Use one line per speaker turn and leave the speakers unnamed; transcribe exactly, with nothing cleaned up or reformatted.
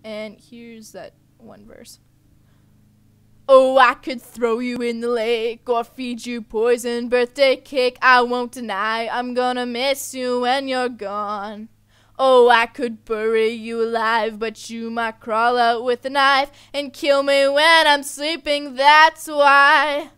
And here's that one verse. Oh, I could throw you in the lake or feed you poison birthday cake. I won't deny I'm gonna miss you when you're gone. Oh, I could bury you alive, but you might crawl out with a knife and kill me when I'm sleeping, that's why.